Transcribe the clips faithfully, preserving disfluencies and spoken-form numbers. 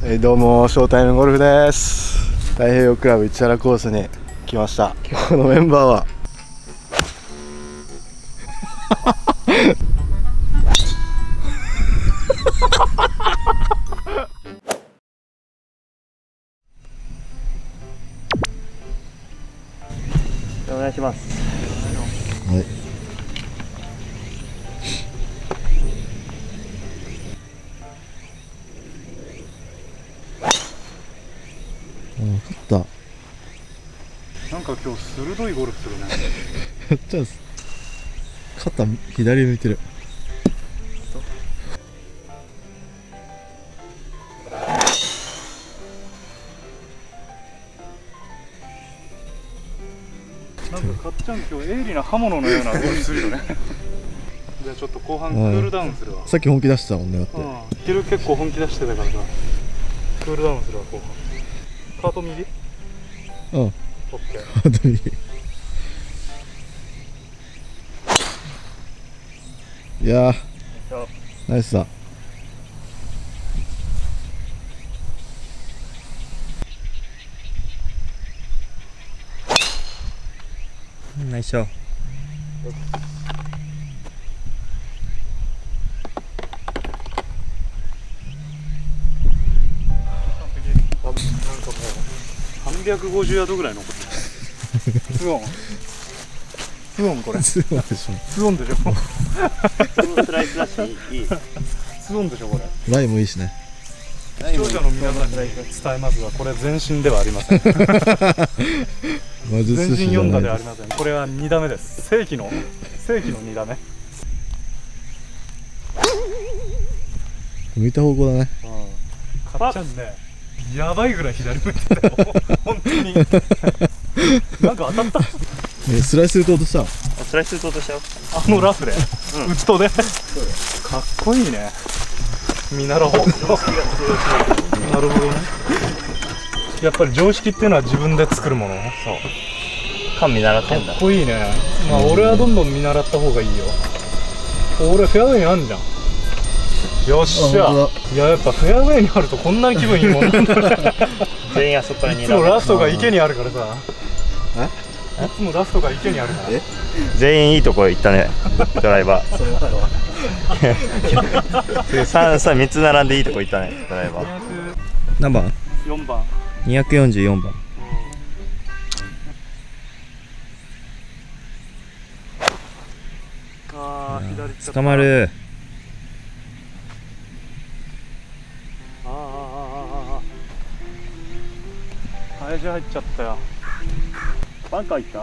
はい、どうも、ショータイムゴルフです。太平洋クラブ市原コースに来ました。今日のメンバーはお願いします。 はい。勝った。 なんか今日鋭いゴルフするね。 やっちゃう。肩左向いてる。 なんかかっちゃん今日鋭利な刃物のようなゴルフするよね。じゃあちょっと後半クールダウンするわ。 さっき本気出してたもんね。だって。 うん。昼結構本気出してたからさ。クールダウンするわ後半。カート右？ うん。 オッケー。 カート右。いやー、ナイスだ。 ナイスショー。 なんかもうさんびゃくごじゅうヤードぐらい残ってる。ツオン。ツオンこれ。 ツオンでしょ。 ツオンでしょ。 スライスだしいい。 ツオンでしょこれ。 ライもいいしね。 視聴者の皆さんに伝えますが、これ全身ではありません。全身よん打ではありません。これはに打目です。正規の正規のに打目。 向いた方向だね。 うん。かっちゃんね、やばいぐらい左向いてたよ。本当に。なんか当たった。 え、スライス打とうとした。 スライス打とうとしたよ。 あのラフで、うん、打ちとで。かっこいいね。見習おう。なるほどね。やっぱり常識っていうのは自分で作るもの。 そう。勘見習ってんだ。 かっこいいね。まあ俺はどんどん見習った方がいいよ。俺フェアウェイにあんじゃん。よっしゃ。いややっぱフェアウェイにあるとこんなに気分いいもんなんだね。 全員あそこからにいつもラストが池にあるからさ。 え？ いつもラストが池にあるから。 全員いいとこ行ったね。ドライバー。三三三つ並んでいいとこ行ったね。ドライバー。何番？ 四番。 二百四十四番。 ああ左行っちゃった。 捕まる。 ああああああ。林入っちゃったよ。バンカー行った？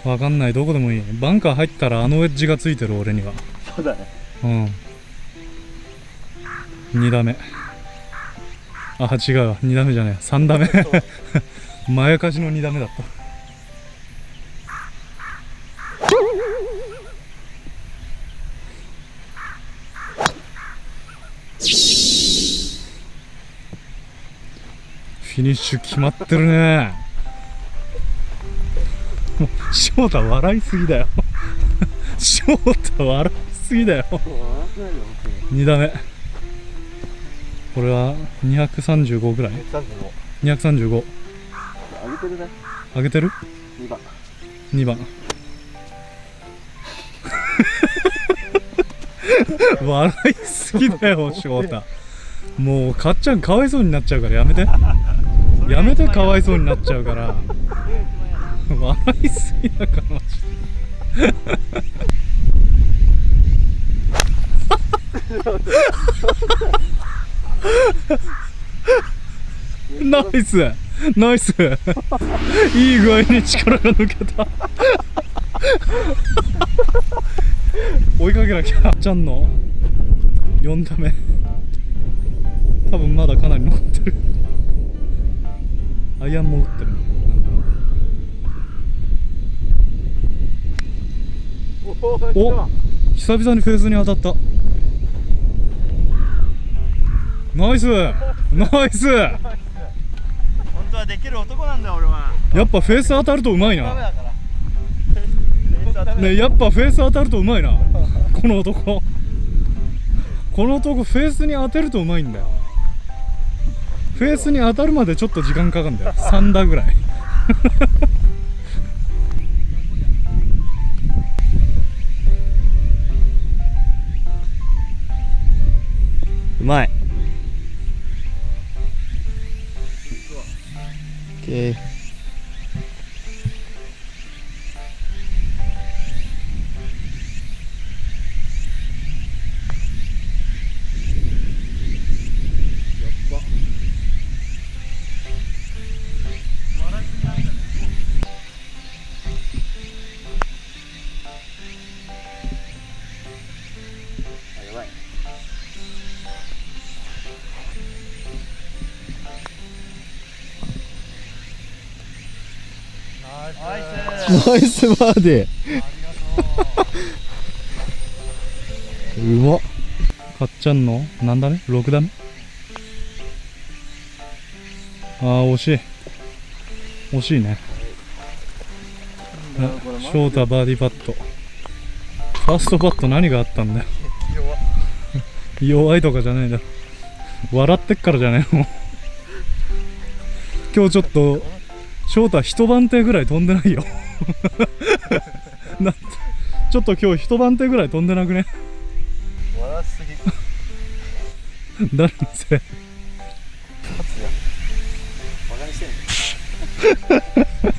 わかんない、どこでもいい。バンカー入ったらあのエッジがついてる俺には。 そうだね。 うん。に打目。あ、違うわ、に打目じゃねえ、さん打目。まやかしのに打目だった。フィニッシュ決まってるね。もう翔太笑いすぎだよ。翔太笑いすぎだよ。に打目。これはにひゃくさんじゅうごぐらい。にひゃくさんじゅうご。 上げてるね。 上げてる？ にばん。 にばん。笑いすぎだよ翔太。もうかっちゃんかわいそうになっちゃうからやめて。やめて、かわいそうになっちゃうから。笑いすぎだからマジで。ナイスナイス。いい具合に力が抜けた。追いかけなきゃ。かっちゃんのよん打目、多分まだかなり残ってる。アイアンも打ってる。お、久々にフェースに当たった。ナイスナイス。 本当はできる男なんだ俺は。 やっぱフェース当たるとうまいな。ね、やっぱフェース当たるとうまいな。この男この男フェースに当てるとうまいんだよ。 フェースに当たるまでちょっと時間かかるんだよ。さん打ぐらい。 うまい。オッケー。 ナイスバーディー。うまっ。 かっちゃんの何打目 ?ろく 打目。あー惜しい惜しいね。翔太バーディーパット。ファーストパット何があったんだよ。弱いとかじゃないだろ。笑ってっからじゃないの。今日ちょっと翔太一番手ぐらい飛んでないよ。なんちょっと今日一番手ぐらい飛んでなくね。 笑すぎ。 誰のせい。 バカにしてんの。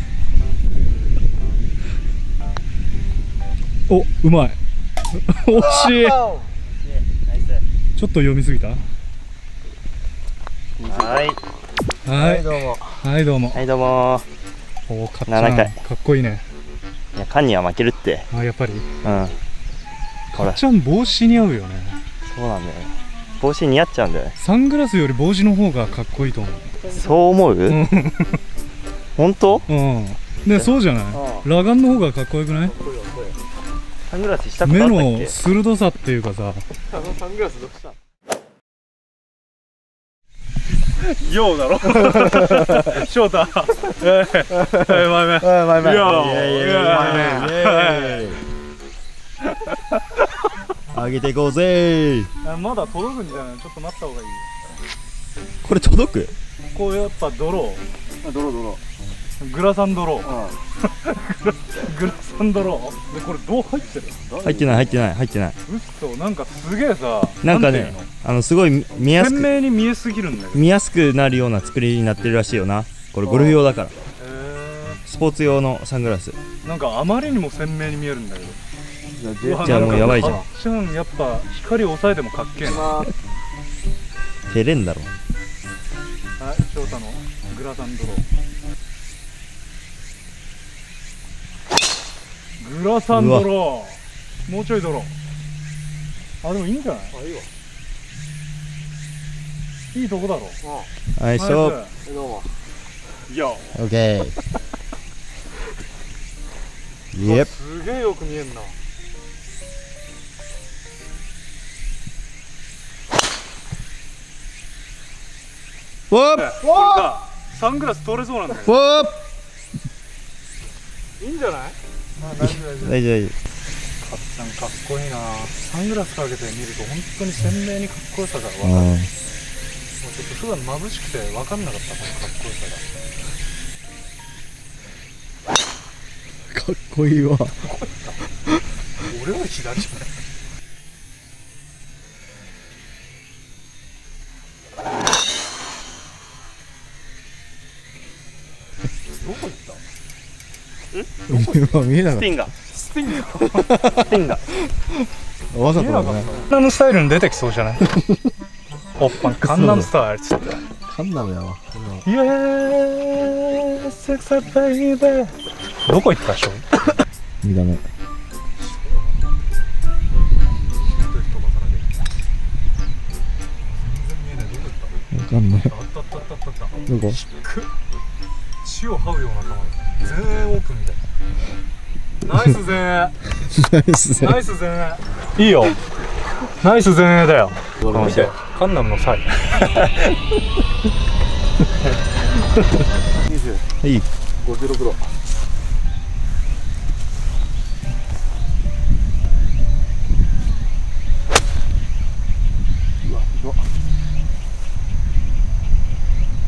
お、うまい。惜しい。ちょっと読みすぎた。 はいはいどうも。 はいどうも。 はいどうも。 おー、かっちななかいゃんかっこいいね。 いや、カンには負けるって。 あ、やっぱりうん。 かほらっちゃん帽子似合うよね。 そうなんだよね。帽子似合っちゃうんだよね。 サングラスより帽子の方がかっこいいと思う。 そう思う？ うん本当？ うんね、そうじゃない。裸眼の方がかっこよくない？ サングラスしたことあ目ったっけ？ の鋭さっていうかさ。 あのサングラスどうした？ ようだろ。翔太。ええ、前目。 あ、前目。 いやーいやいやいやいや。上げていこうぜー。 まだ届くんじゃない？ちょっと待った方がいい。 これ届く？ こうやっぱドロあ、ドロドロ。 ー。グラサンドロー。 あグラサンドロー。で、これどう入ってる？ 入ってない入ってない入ってない。 うっそ、なんかすげえさ。 なんかね、あのすごい見やす鮮く明に見えすぎるんだけど。 見やすくなるような作りになってるらしいよな。これゴルフ用だから。 へスポーツ用のサングラス。 ーなんかあまりにも鮮明に見えるんだけど。 じゃあもうやばいじゃん。 かっちゃんやっぱ光を抑えてもかっけえな。は照れんだろ。 い、翔太のグラサンドロー。グラサンドロー。もうちょいドロー。あ、でもいいんじゃない？あ、いいわ。いいとこだろ。 はい、ストップ。 どうも。 いや、 オッケー。イエップ。 すげえよく見えんな。 ウォープ。 これさ、サングラス取れそうなんだよ。 ウォーいいんじゃない？ プ。大丈夫大丈夫。 かっちゃんかっこいいな。サングラスかけて見ると本当に鮮明にかっこよさが分かる。もうちょっと普段眩しくて分かんなかった、このかっこよさが。 かっこいいわ。 俺は左じゃない。どこ行った？ 今見えなかっスピンが。 スピンがスピンが。 た。わざとだね。 カンナムスタイルに出てきそうじゃない？おっぱんカンナムスタイルっつって。 カンナムやわ。 イエーイセクサベイベー。どこ行ったでしょ？ にだめ。わかんない。 あったあったあったあった。 どこ？ 血を這うような球だ。全英オープンみたいな。ナイス全英。 ナイスね。 ナイス全英。いいよ。ナイス全英だよ。見て、カンナムのサイ。 にじゅう。 はい。 ごじゅうろくど。うわ、うわ。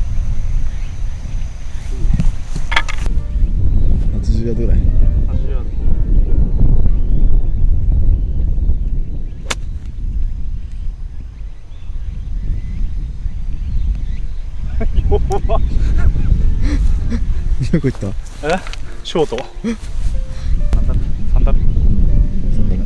どこ行った？ え？ショート。サンダル。 サンダル。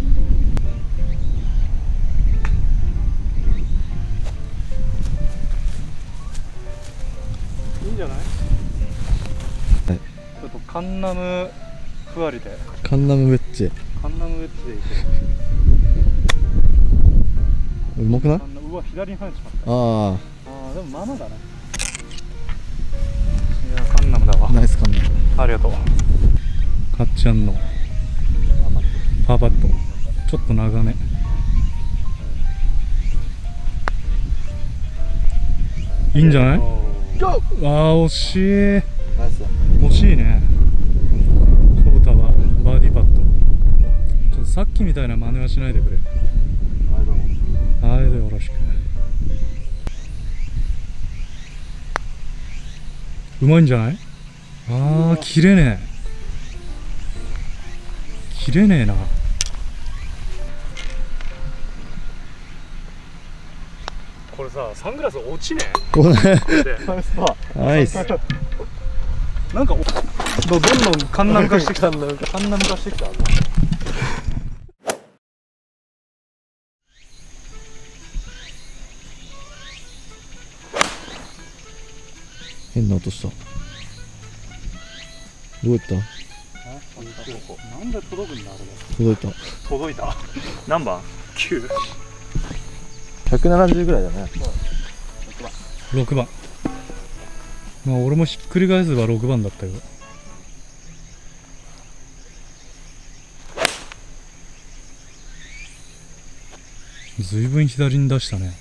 いいんじゃない？ はい。 ちょっとカンナムふわりで。 カンナムウェッジ。 カンナムウェッジでいこうまくない？ う。うわ、左に入っちまった。 あああ、でもまあまだね。いや、カンナムだわ。 あ、ナイスカンナム。 ありがとう。かっちゃんのパーパット。ちょっと長め。いいんじゃない？ああ、惜しい。 ナイス。 惜しいね。ソータはバーディーパット。ちょっとさっきみたいな真似はしないでくれ。はい、よろしく。うまいんじゃない？ああ、切れねえ。切れねえな。これさ、サングラス落ちねえ？ これ。 ナイス。なんかどんどんカンナム化してきた。カンナム化してきた。 変な音した。どういった？ なんで届くんだあれ。 届いた。 届いた。 何番？ きゅう。 ひゃくななじゅうぐらいだね。 ろくばん。まあ俺もひっくり返せばろくばんだったよ。ずいぶん左に出したね。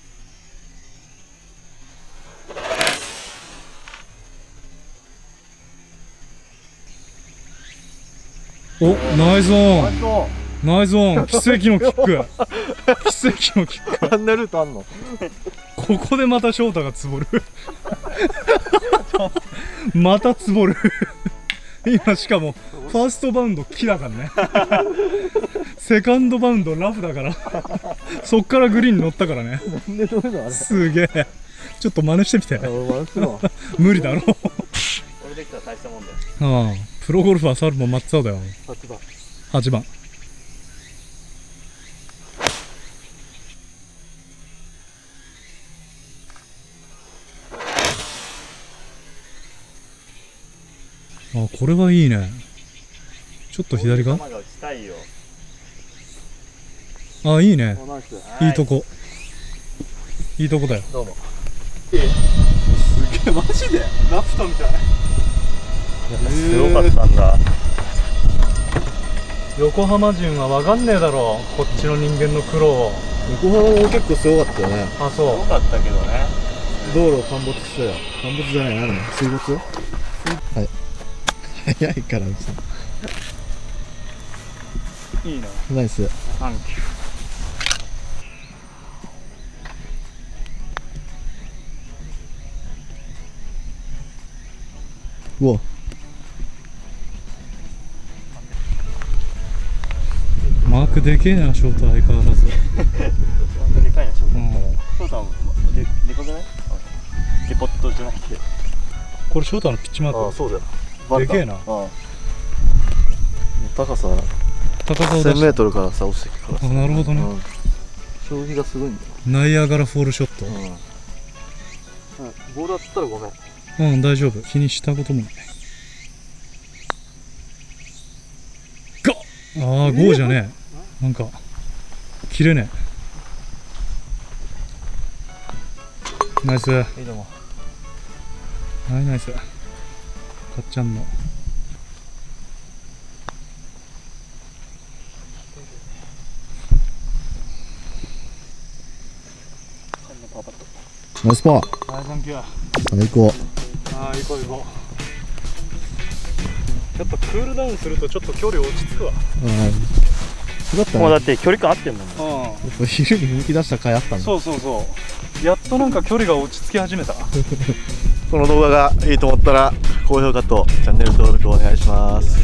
お、ナイスオン。ナイスオン。奇跡のキック。奇跡のキック。 あんなルートあんの？ ここでまた翔太がつぼる。またつぼる。今しかもファーストバウンド木だからね。セカンドバウンドラフだから。そっからグリーンに乗ったからね。 なんで止めたのあれ？ すげえ。ちょっと真似してみて。 俺真似するわ。 無理だろ。 これできたら大したもんだよ。 ああ、プロゴルファーサルモン松尾だよ。 はちばん。 はちばん。あ、これはいいね。ちょっと左が。 球が打ちたいよ。 あ、いいね。 ナイス。 いいとこ。いいとこだよ。 どうも。 すげえ、マジでラフトみたい。 すごかったんだ。 横浜人はわかんねえだろう、こっちの人間の苦労を。 横浜も結構すごかったよね。 あ、 すそごかったけどね。 道路陥没したよ。陥没じゃない、何？水没？はい。早いからうち。 う。いいね。 ナイス。 サンキュー。 うわ。 マークでけえな、ショート相変わらず。 でかいな、ショート。 うん、 ショートはででかくない？デポットじゃなくて。 これショートのピッチマーク。 ああ、そうだよ。 でけえな。 ああ。高さ高さを出せんメーした。 トルからさ落ちてくからさ。 あ、なるほどね。 うん、衝撃がすごいんだよ。 ナイアガラフォールショット。 うん。ボール当たったらごめん。 うん、大丈夫。気にしたこともない。ガッ。ああ、ゴーじゃねえ。なんか切れねえ。ナイス。 いいとも。 はい、ナイス。かっちゃんの。 ナイスパー。 はい、サンキュー。 最高。 ああ、行こう行こう。やっぱクールダウンするとちょっと距離落ち着くわ。 うん。すごかったね。 もうだって距離感合ってんもんね。 うん。 昼に動き出した回あったんだ。 そうそうそう。やっとなんか距離が落ち着き始めた。 この動画がいいと思ったら高評価とチャンネル登録お願いします。